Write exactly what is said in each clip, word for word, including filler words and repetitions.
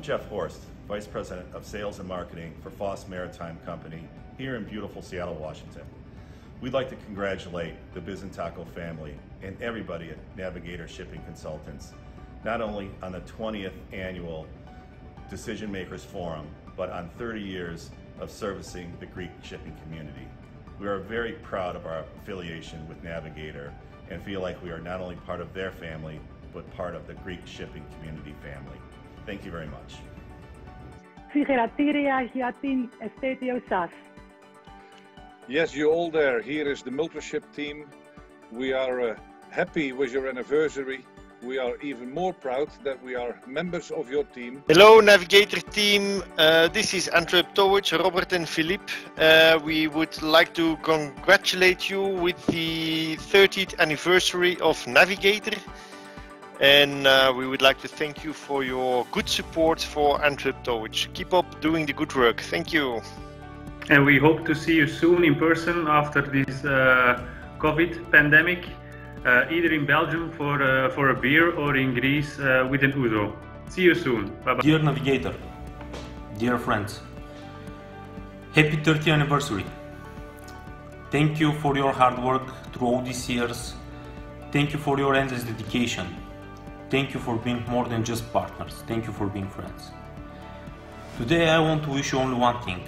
Jeff Horst, Vice President of Sales and Marketing for Foss Maritime Company here in beautiful Seattle, Washington. We'd like to congratulate the Bizantaco family and everybody at Navigator Shipping Consultants, not only on the twentieth annual Decision Makers Forum, but on thirty years of servicing the Greek shipping community. We are very proud of our affiliation with Navigator and feel like we are not only part of their family, but part of the Greek shipping community family. Thank you very much. Συγχαρητήρια για την επέτειο σας. Yes, you all there. Here is the Multraship team. We are uh, happy with your anniversary. We are even more proud that we are members of your team. Hello Navigator team, uh, this is Antwerp Towage, Robert and Philippe. Uh, we would like to congratulate you with the thirtieth anniversary of Navigator. And uh, we would like to thank you for your good support for Antwerp Towage. Keep up doing the good work. Thank you. And we hope to see you soon in person after this uh, COVID pandemic, uh, either in Belgium for, uh, for a beer or in Greece uh, with an Uzo. See you soon. Bye-bye. Dear Navigator, dear friends, happy thirtieth anniversary. Thank you for your hard work through all these years. Thank you for your endless dedication. Thank you for being more than just partners. Thank you for being friends. Today I want to wish you only one thing.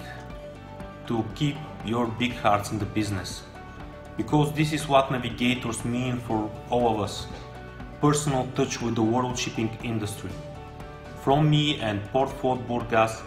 To keep your big hearts in the business. Because this is what navigators mean for all of us. Personal touch with the world shipping industry. From me and Port Fort Burgas,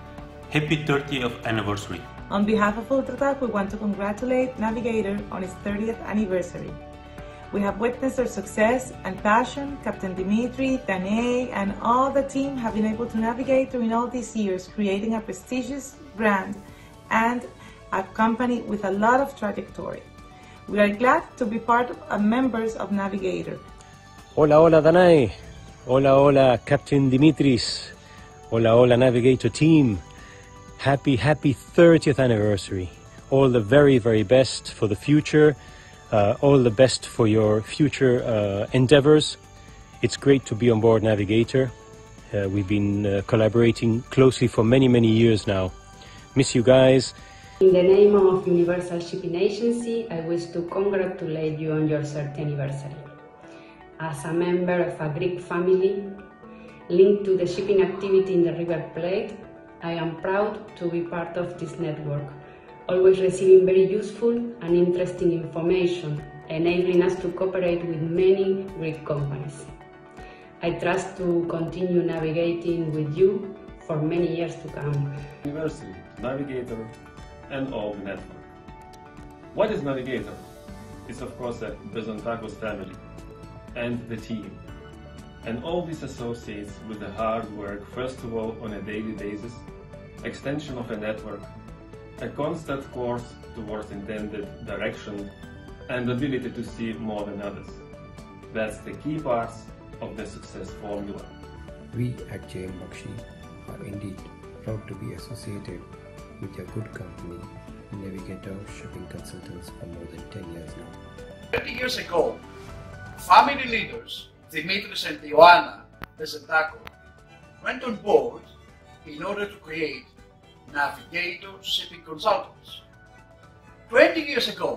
happy thirtieth anniversary. On behalf of Ultratag, we want to congratulate Navigator on its thirtieth anniversary. We have witnessed their success and passion. Captain Dimitri, Danae, and all the team have been able to navigate during all these years, creating a prestigious brand and a company with a lot of trajectory. We are glad to be part of uh, members of Navigator. Hola, hola Danae. Hola, hola Captain Dimitris. Hola, hola Navigator team. Happy, happy thirtieth anniversary. All the very, very best for the future. Uh, all the best for your future uh, endeavors. It's great to be on board Navigator. Uh, we've been uh, collaborating closely for many, many years now. Miss you guys. In the name of Universal Shipping Agency, I wish to congratulate you on your thirtieth anniversary. As a member of a Greek family linked to the shipping activity in the River Plate, I am proud to be part of this network, always receiving very useful and interesting information, enabling us to cooperate with many Greek companies. I trust to continue navigating with you for many years to come. University, Navigator, and all the network. What is Navigator? It's of course the Bizantakos family and the team, and all these associates with the hard work, first of all on a daily basis, extension of a network, a constant course towards intended direction, and ability to see more than others. That's the key parts of the success formula. We at J M Bakshi are indeed proud to be associated with your good company, Navigator Shipping Consultants, for more than ten years now. thirty years ago, family leaders Dimitris and Ioanna Bizantaco went on board in order to create Navigator Shipping Consultants. twenty years ago,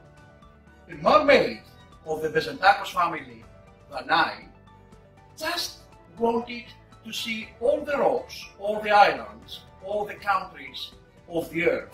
the mermaid of the Bizantacos family, Danae, just wanted to see all the rocks, all the islands, all the countries of the earth.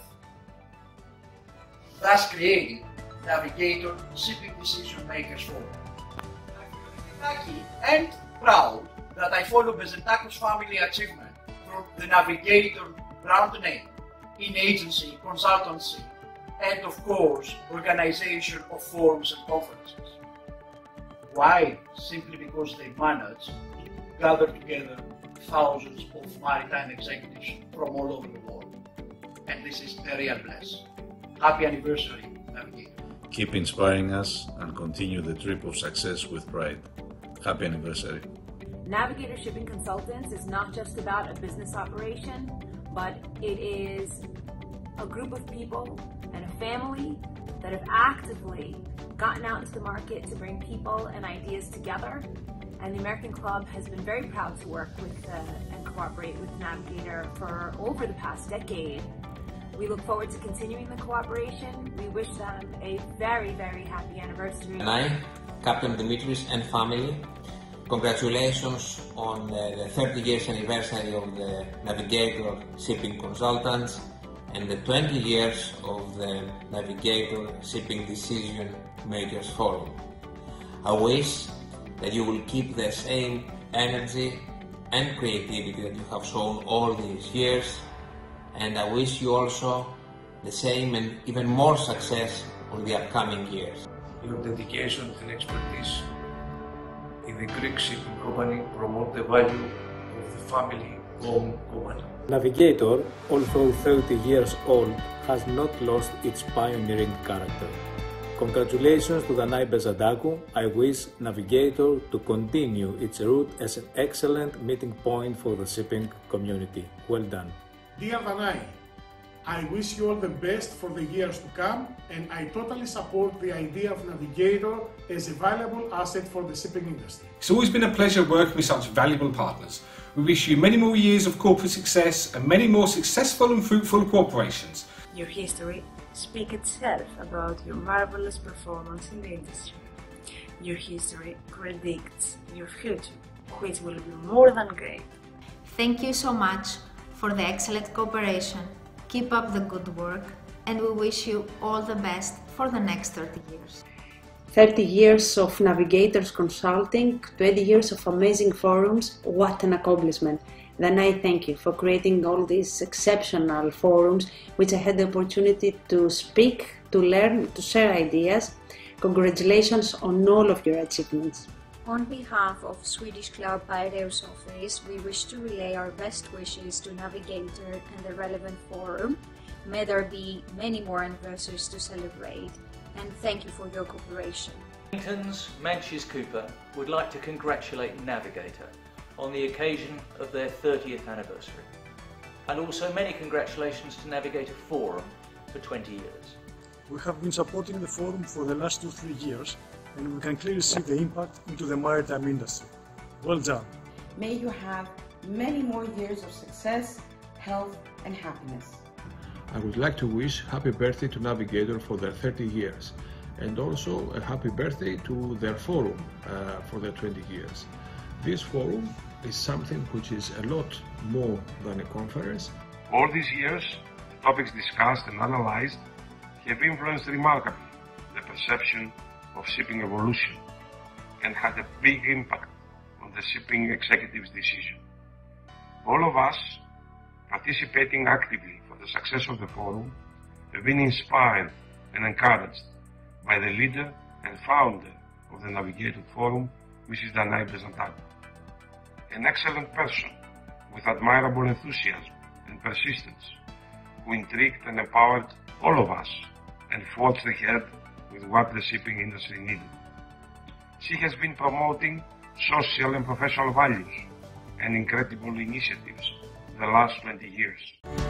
Thus created Navigator Shipping Decision Makers Forum. I feel lucky and proud that I follow Bizantacos family achievement through the Navigator brand name, in agency, consultancy, and of course, organization of forums and conferences. Why? Simply because they manage to gather together thousands of maritime executives from all over the world. And this is a real bless. Happy anniversary, Navigator. Keep inspiring us and continue the trip of success with pride. Happy anniversary. Navigator Shipping Consultants is not just about a business operation, but it is a group of people and a family that have actively gotten out into the market to bring people and ideas together. And the American Club has been very proud to work with uh, and cooperate with Navigator for over the past decade. We look forward to continuing the cooperation. We wish them a very, very happy anniversary. And I, Captain Dimitris and family, congratulations on uh, the thirty years anniversary of the Navigator Shipping Consultants and the twenty years of the Navigator Shipping Decision Makers Forum. I wish that you will keep the same energy and creativity that you have shown all these years, and I wish you also the same and even more success on the upcoming years. Your dedication and expertise in the Greek shipping company promote the value of the family-owned company. Navigator, although thirty years old, has not lost its pioneering character. Congratulations to Danai Bezadakou. I wish Navigator to continue its route as an excellent meeting point for the shipping community. Well done. Dear Danai, I wish you all the best for the years to come, and I totally support the idea of Navigator as a valuable asset for the shipping industry. It's always been a pleasure working with such valuable partners. We wish you many more years of corporate success and many more successful and fruitful cooperations. Your history speaks itself about your marvelous performance in the industry. Your history predicts your future, which will be more than great. Thank you so much for the excellent cooperation. Keep up the good work, and we wish you all the best for the next thirty years. thirty years of Navigators Consulting, twenty years of amazing forums, what an accomplishment. Then I thank you for creating all these exceptional forums, which I had the opportunity to speak, to learn, to share ideas. Congratulations on all of your achievements. On behalf of Swedish Club Piraeus Office, we wish to relay our best wishes to Navigator and the relevant forum. May there be many more anniversaries to celebrate, and thank you for your cooperation. Wellington's Manches Cooper would like to congratulate Navigator on the occasion of their thirtieth anniversary, and also many congratulations to Navigator Forum for twenty years. We have been supporting the forum for the last two, three years, and we can clearly see the impact into the maritime industry. Well done. May you have many more years of success, health, and happiness. I would like to wish happy birthday to Navigator for their thirty years, and also a happy birthday to their forum uh, for their twenty years. This forum is something which is a lot more than a conference. All these years, topics discussed and analyzed have influenced remarkably the perception of shipping evolution and had a big impact on the shipping executive's decision. All of us participating actively for the success of the forum have been inspired and encouraged by the leader and founder of the Navigator Forum, Missus Danai Bezadakou, an excellent person with admirable enthusiasm and persistence, who intrigued and empowered all of us and forged ahead with what the shipping industry needed. She has been promoting social and professional values and incredible initiatives the last twenty years.